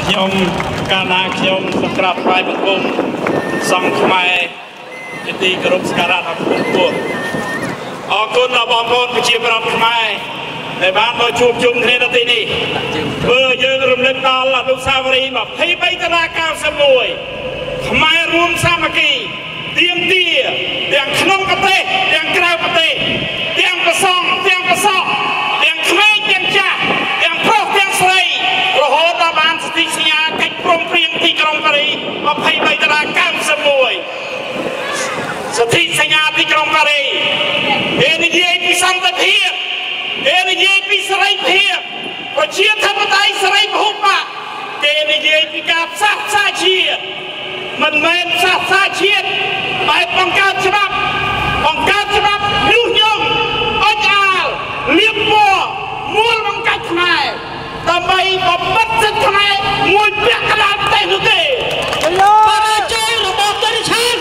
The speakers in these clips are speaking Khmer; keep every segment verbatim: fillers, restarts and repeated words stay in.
ខ្ញុំកាលណាខ្ញុំសម្រាប់ថ្វាយបង្គំសង្ឃខ្មែរជាទីគោរពសក្ការៈដល់ព្រះពុទ្ធអរគុណដល់បងប្អូនប្រជាប្រដ្ឋខ្មែរដែលបានមកជួបជុំគ្នានៅទីនេះធ្វើយើងរំលឹកដល់អនុស្សាវរីយ៍ยี่สิบสามតុលាเก้าสิบเอ็ดខ្មែររួមសាមគ្គីទៀមទាទាំងក្នុងប្រទេសទាំងក្រៅប្រទេសទាំងប្រសងទាំងប្រសក់ទាំងក្មេងទាំងចាស់ទាំងប្រុសទាំងស្រីរហូតដល់បានសន្ធិសញ្ញាកិច្ចព្រមព្រៀងទីក្រុងប៉ារីសยี่สิบสามតុលាเก้าสิบเอ็ดសន្ធិសញ្ញាទីក្រុងប៉ារីសគេនិយាយពីសន្តិភាពគេនិយាយពីសេរីភាពប្រជាធិបតេយ្យសេរីពហុបកគេនិយាយពីការផ្សះផ្សាជាតិមិនមែនផ្សះផ្សាជាតិបែបបង្កើតច្បាប់បង្កើតច្បាប់ញុះញង់អុចអាលលៀបពណ៌មូលបង្កាច់ខ្មែរដើម្បីបំបិទសិទ្ធិខ្មែរមួយពាក់កណ្ដាលប្រទេសនោះទេបរាជ័យរបស់ទិឆាន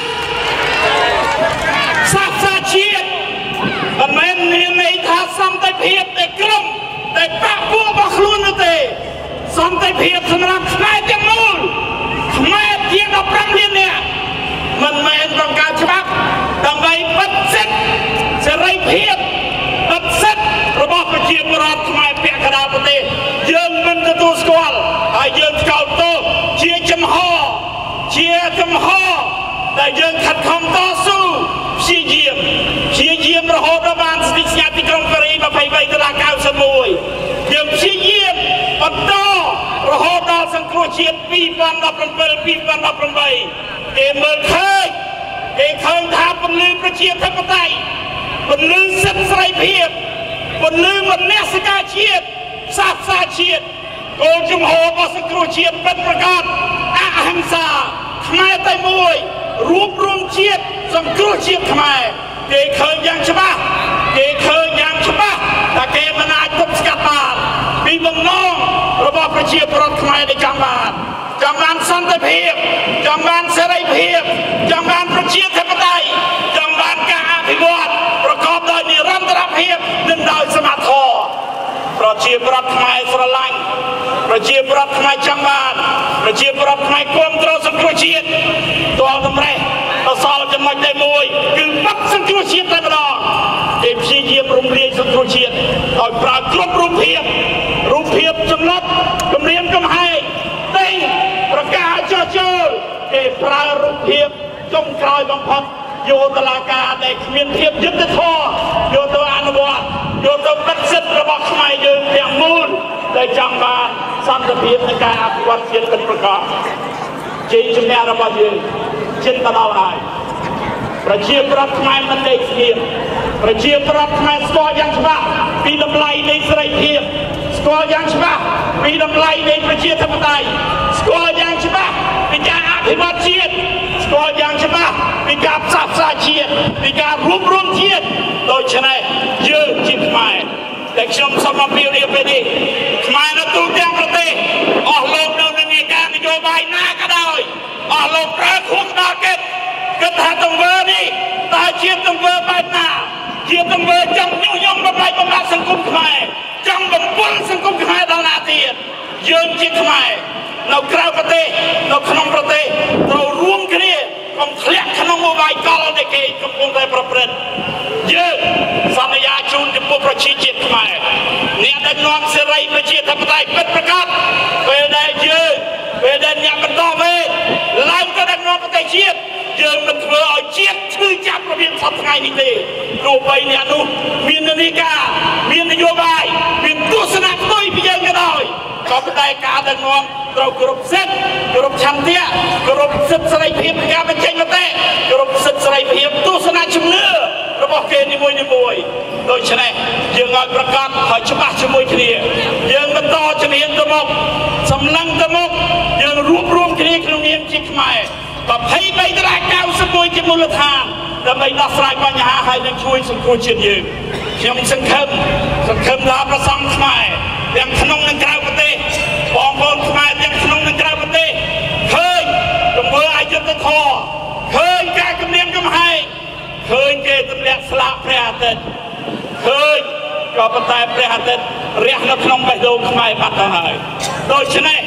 ផ្សះផ្សាជាតិមិនមែនមានន័យថាសន្តិភាពតែក្រុមតែបកពួករបស់ខ្លួននោះទេសន្តិភាពសម្រាប់ខ្មែរទាំងមូលខ្មែរជាងដប់ប្រាំលាននាក់មិនមែនបង្កើតច្បាប់ដើម្បីបិទសិទ្ធិសេរីភាពបិទសិទ្ធិរបស់ប្រជាពលរដ្ឋខ្មែរពាក់កណ្ដាលប្រទេសយើងមិនទទួលស្គាល់ហើយយើងថ្កោលទោសជាចំហជាចំហដែលយើងខិតខំតស៊ូព្យាយាមព្យាយាមរហូតដល់បានសន្ធិសញ្ញាទីក្រុងប៉ារីសยี่สิบสามតុលាเก้าสิบเอ็ดយើងព្យាយាមបន្តរហូតដល់សង្គ្រោះជាតិពីរពាន់ដប់ប្រាំពីរ ពីរពាន់ដប់ប្រាំបីគេមើលឃើញគេឃើញថាពន្លឺប្រជាធិបតេយ្យពន្លឺសិទ្ធិសេរីភាពពន្លឺមនសិការជាតិសាសនាជាតិគោលជំហររបស់សង្គ្រោះជាតិពិតប្រាកដអហិង្សាខ្មែរតែមួយរួបរวมជាតិសង្គ្រោះជាតិខ្មែរគេឃើញយ៉ាងច្បាស់គេឃើញយ៉ាងច្បាស់ថាគេមិនអាចទប់ស្កាត់បានពីបំណងរបស់ប្រជាពលរដ្ឋខ្មែរដែលចង់បានចង់បានសន្តិភាពចង់បានសេរីភាពចង់បានប្រជាធិបតេយ្យចង់បានការអភិវឌ្ឍប្រកបដោយនិរន្តរភាពនិងដោយសមត្ថភាពប្រជាពលរដ្ឋខ្មែរស្រឡាញ់ប្រជាពលរដ្ឋខ្មែរចង់បានប្រជាពលរដ្ឋខ្មែរគាំទ្រសង្គ្រោះជាតិតលតម្រេះអសល់ចំណុចតែមួយគឺបាត់សង្គ្រោះជាតិតែម្ដងគេព្យាយាមរំលាយសង្គ្រោះជាតិដោយប្រើគ្រប់រូបភាពរូបភាពចំណុចគម្រាមកំហែងតែប្រកាសចោះចូលគេប្រើរូបភាពចុងក្រោយបំផុតយោតុលាការដែលគ្មានភាពយុត្តិធម៌យកទៅអនុវត្តយកទៅបិទសិទ្ធិរបស់ខ្មែរយើងទាំងមូលដែលចង់បានសន្តិភាពនៃការអភិវឌ្ឍជាតិពិតប្រាកដជាជំនះរបស់យើងជិតទៅដល់ហើយប្រជាប្រដ្ឋខ្មែរមិនដេកស្ងៀមប្រជាប្រដ្ឋខ្មែរស្គាល់យ៉ាងច្បាស់ពីតម្លៃនៃសេរីភាពស្គាល់យ៉ាងច្បាស់ពីតម្លៃនៃប្រជាធិបតេយ្យស្គាល់យ៉ាងច្បាស់ពីការអភិវឌ្ឍជាតិស្គាល់យ៉ាងច្បាស់ពីការផ្សះផ្សាជាតិពីការរួបរวมជាតិដូច្នេះយើងជាខ្មែរតែខ្ញុំសូមអំពាវនាវពេលនេះខ្មែរនៅទូទាំងប្រទេសអស់លោកនៅនឹងនីការនយោបាយណាក៏ដោយអស់លោកប្រើខួរក្បាលគិតគិតថាទង្វើនេះតើជាទង្វើបែបណាជាទង្វើចង់ញុះញង់បំផ្លាញបំលាក់សង្គមខ្មែរចង់បំពុលសង្គមខ្មែរដល់ណាទៀតយើងជាខ្មែរនៅក្រៅប្រទេសនៅក្នុងប្រទេសត្រូវរួមគ្នាកុំធ្លាក់ក្នុងឧបាយកលដែលគេកំពុងតែប្រព្រឹត្តយើងសន្យាជូនចំពោះប្រជាជាតិខ្មែរអ្នកដឹកនាំសេរីប្រជាធិបតេយ្យពិតប្រាកដពេលដែលយើងពេលដែលអ្នកបន្តវេនឡើងទៅដឹកនាំប្រទេសជាតិយើងមិនធ្វើឲ្យជាតិឈឺចាប់របៀបសពថ្ងៃនេះទេទោះបីអ្នកនោះមាននានាការមាននយោបាយមានទស្សនៈផ្ទុយពីយើងក៏ដោយក៏ប៉ុន្តែការដឹកនាំត្រូវគោរពសិទ្ធិគោរពឆន្ទៈគោរពសិទ្ធិសេរីភាពនៃការបញ្ចេញមតិគោរពសិទ្ធិសេរីភាពទស្សនៈជំនឿរបស់គេនីមួយនីមួយដូច្នេះយើងឲ្យប្រកាសឲ្យច្បាស់ជាមួយគ្នាយើងបន្តជំនាញទៅមុខសម្លឹងទៅមុខយើងរួបរวมគ្នាក្នុងនាមជាខ្មែរยี่สิบสามតុលាเก้าสิบเอ็ดជាមូលដ្ឋានដើម្បីដោះស្រាយបញ្ហាហើយនឹងជួយសង្គ្រោះជាតិយើងខ្ញុំសង្ឃឹមសង្ឃឹមថាប្រសង់ខ្មែរទាំងក្នុងនិងក្រៅប្រទេសបងប្អូនខ្មែរទាំងក្នុងនិងក្រៅប្រទេសឃើញទង្វើអយុត្តិធម៌ឃើញការគំរាមកំហែងឃើញគេទម្លាក់ស្លាកព្រះអាទិត្យឃើញក៏ប៉ុន្តែព្រះអាទិត្យរះនៅក្នុងបេះដូងខ្មែរបាត់ទៅហើយដូច្នេះ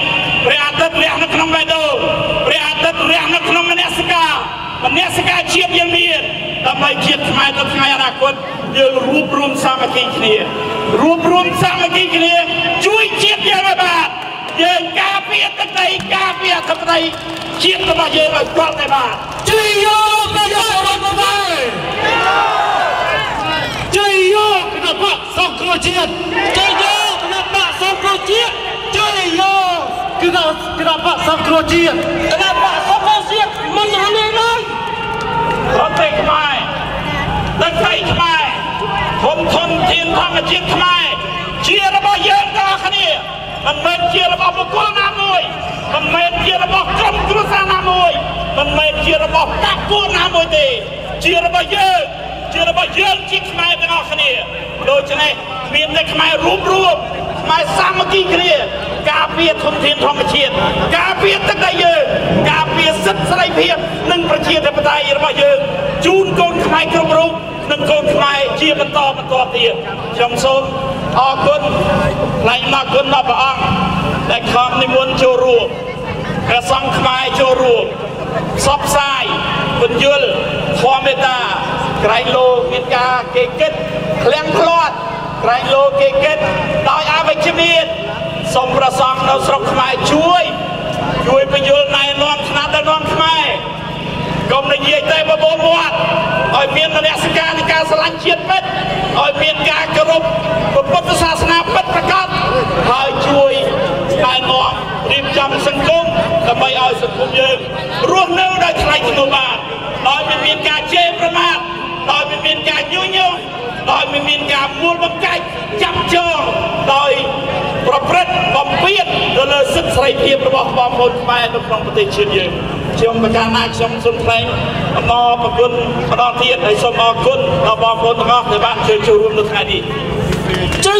ព្រះអាទិត្យរះនៅក្នុងបេះដូងព្រះអាទិត្យរះនៅក្នុងមនសិការមនសិការជាតិយើងមានដើម្បីជាតិខ្មែរទៅថ្ងៃអនាគតយើងរួបរวมសាមគ្គីគ្នារួបរวมសាមគ្គីគ្នាជួយជាតិយើងឲ្យបានយើងការពារទឹកដីការពារអធិបតេយ្យជាតិរបស់យើងឲ្យទាល់តែបានជួយយកគណៈរដ្ឋបាលជួយយកគណៈបកសង្គ្រោះជាតិជួយយកគណៈបកសង្គ្រោះជាតិជួយយកគណៈគណៈបកសង្គ្រោះជាតិគណៈបកសង្គ្រោះជាតិមិនរលាយឡើយប្រទេសខ្មែរទឹកដីខ្មែរធនធនធានធម្មជាតិខ្មែរជារបស់យើងទាំងអស់គ្នាមិនមែនជារបស់បុគ្គលណាមួយមិនមែនជារបស់ក្រុមគ្រួសារណាមួយមិនមែនជារបស់បកពួកណាមួយទេជារបស់យើងជារបស់យើងជាខ្មែរទាំងអស់គ្នាដូច្នេះមានតែខ្មែររួបរวมខ្មែរសាមគ្គីគ្នាការពារធនធានធម្មជាតិការពារទឹកដីយើងការពារសិទ្ធិសេរីភាពនិងប្រជាធិបតេយ្យរបស់យើងជូនកូនខ្មែរគ្រប់រូបនិងកូនខ្មែរជាបន្តបន្តទៀតខ្ញុំសូមអរគុណថ្លែងអំណរគុណដល់ព្រះអង្គដែលខំនិមន្តចូលរួមព្រះសង្ឃខ្មែរចូលរួមផ្សព្វផ្សាយបញ្យលធម៌មេត្តាក្រែងលោមានការគេគិតឃ្លាំងឃ្លាត់ក្រែងលោគេគិតដោយអវិជ្ជមានសូមព្រះសង្ឃនៅស្រុកខ្មែរជួយជួយបញ្យលណែនាំថ្នាក់ដល់នាំខ្មែរកុំនិយាយតែបបោមាត់ឲ្យមានមនសិការនៃការស្រឡាញ់ជាតិពិតឲ្យមានការគោរពពុទ្ធសាសនាពិតប្រាកដហើយជួយណែនាំរៀបចំសង្គមដើម្បីឲ្យសង្គមយើងរស់នៅដោយថ្លៃថ្នូរបានដោយមិនមានការជេរប្រមាថដោយមិនមានការញុះញង់ដោយមិនមានការមួលបង្កាច់ចាប់ចងដោយប្រព្រឹត្តបំពានទៅលើសិទ្ធិសេរីភាពរបស់បងប្អូនខ្មែរនៅក្នុងប្រទេសជាតិយើងខ្ញុំប្រកាសណាខ្ញុំសូមថ្លែងអំណរប្រគុណម្ដងទៀតហើយសូមអរគុណដល់បងប្អូនទាំងអស់ដែលបានជួយចូលរួមនៅថ្ងៃនេះជួយ